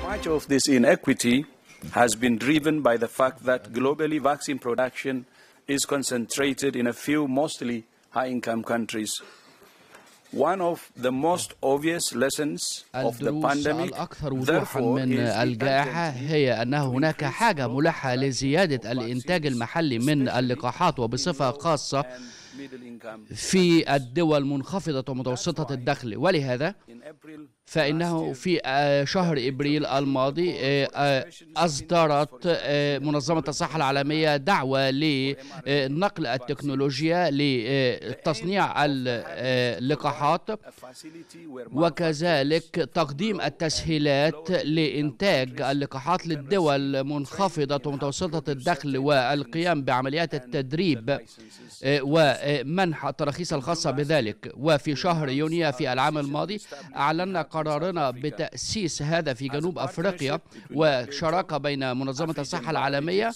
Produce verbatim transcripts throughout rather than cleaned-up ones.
Much of this inequity has been driven by the fact that globally vaccine production is concentrated in a few mostly high-income countries. One of the most obvious lessons of the pandemic, الأكثر وضوحا من الجائحة هي أن هناك حاجة ملحة لزيادة الإنتاج المحلي من اللقاحات، وبصفة خاصة في الدول منخفضة ومتوسطة الدخل. ولهذا فإنه في شهر إبريل الماضي أصدرت منظمة الصحة العالمية دعوة لنقل التكنولوجيا لتصنيع اللقاحات، وكذلك تقديم التسهيلات لإنتاج اللقاحات للدول منخفضة ومتوسطة الدخل، والقيام بعمليات التدريب ومنح التراخيص الخاصة بذلك. وفي شهر يونيو في العام الماضي أعلنا قرارنا بتأسيس هذا في جنوب أفريقيا، وشراكة بين منظمة الصحة العالمية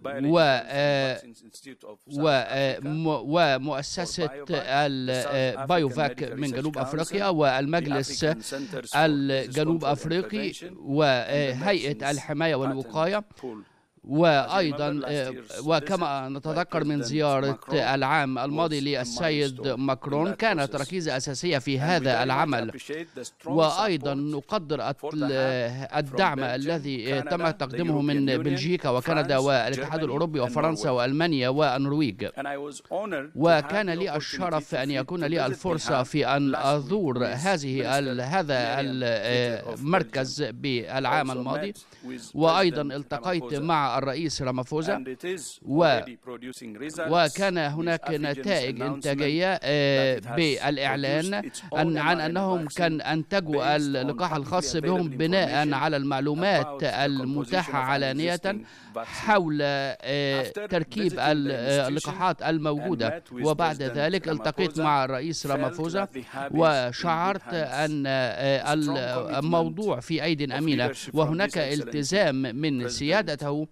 ومؤسسة البايوفاك من جنوب أفريقيا والمجلس الجنوب أفريقي وهيئة الحماية والوقاية. وأيضا وكما نتذكر من زيارة العام الماضي للسيد ماكرون كانت ركيزة أساسية في هذا العمل. وأيضا نقدر الدعم الذي تم تقديمه من بلجيكا وكندا والاتحاد الأوروبي وفرنسا وألمانيا والنرويج. وكان لي الشرف أن يكون لي الفرصة في أن أزور هذه هذا المركز بالعام الماضي، وأيضا التقيت مع الرئيس رامافوزا، و... وكان هناك نتائج إنتاجية بالإعلان عن, عن أنهم كان أنتجوا اللقاح الخاص بهم بناء على المعلومات المتاحة علانية حول تركيب اللقاحات الموجودة. وبعد ذلك التقيت مع الرئيس رامافوزا وشعرت أن الموضوع في أيدي أمينة، وهناك التزام من سيادته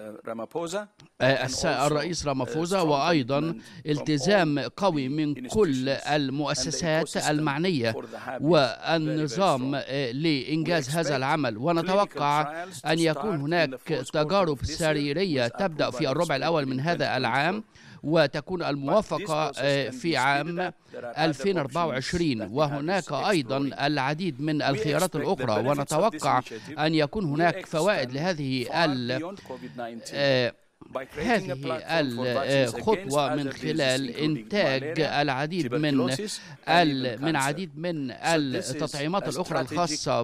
الرئيس رامافوزا، وأيضا التزام قوي من كل المؤسسات المعنية والنظام لإنجاز هذا العمل. ونتوقع أن يكون هناك تجارب سريرية تبدأ في الربع الأول من هذا العام، وتكون الموافقة في عام ألفين وأربعة وعشرين. وهناك أيضا العديد من الخيارات الأخرى، ونتوقع أن يكون هناك فوائد لهذه هذه الخطوة من خلال إنتاج العديد من من عديد من التطعيمات الأخرى الخاصة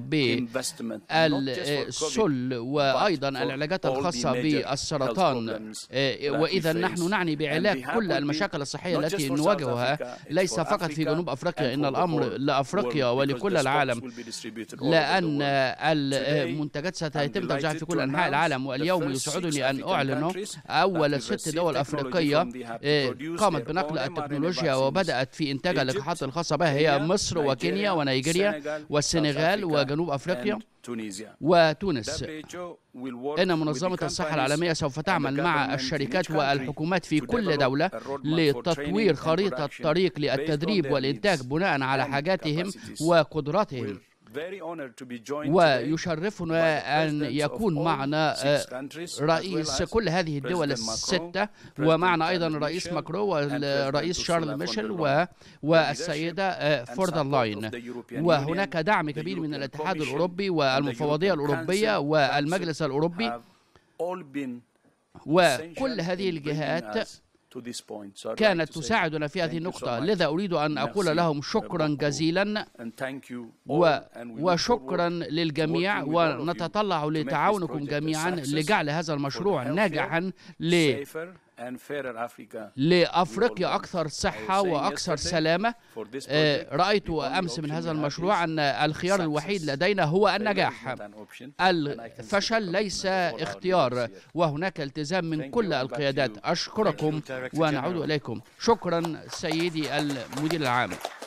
بالسل وأيضا العلاجات الخاصة بالسرطان. وإذا نحن نعني بعلاج كل المشاكل الصحية التي نواجهها ليس فقط في جنوب أفريقيا، إن الأمر لأفريقيا ولكل العالم، لأن المنتجات ستتم توزيعها في كل أنحاء العالم. واليوم يسعدني أن أعلن أول ست دول أفريقية قامت بنقل التكنولوجيا وبدأت في إنتاج اللقاحات الخاصة بها هي مصر وكينيا ونيجيريا والسنغال وجنوب أفريقيا وتونس. إن منظمة الصحة العالمية سوف تعمل مع الشركات والحكومات في كل دولة لتطوير خريطة طريق للتدريب والإنتاج بناء على حاجاتهم وقدراتهم. ويشرفنا أن يكون معنا رئيس كل هذه الدول الستة، ومعنا أيضا الرئيس ماكرون والرئيس شارل ميشيل والسيدة فوردر لاين. وهناك دعم كبير من الاتحاد الأوروبي والمفوضية الأوروبية والمجلس الأوروبي، وكل هذه الجهات كانت تساعدنا في هذه النقطة. لذا أريد أن أقول لهم شكرا جزيلا وشكرا للجميع، ونتطلع لتعاونكم جميعا لجعل هذا المشروع ناجحا لأفريقيا أكثر صحة وأكثر سلامة. رأيت أمس من هذا المشروع أن الخيار الوحيد لدينا هو النجاح، الفشل ليس اختيار، وهناك التزام من كل القيادات. أشكركم ونعود إليكم. شكرا سيدي المدير العام.